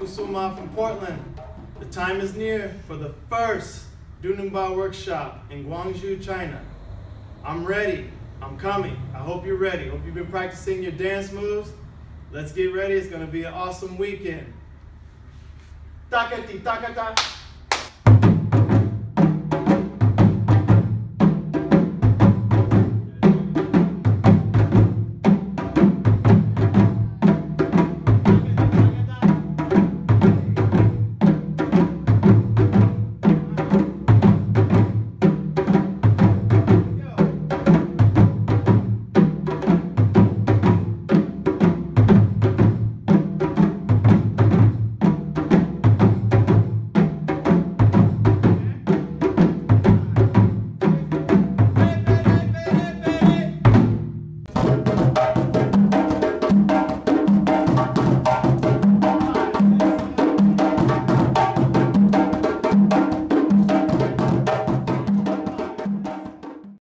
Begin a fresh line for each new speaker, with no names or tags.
Suma from Portland. The time is near for the first Dunumba workshop in Guangzhou, China. I'm ready. I'm coming. I hope you're ready. Hope you've been practicing your dance moves. Let's get ready. It's going to be an awesome weekend. Takati, takata.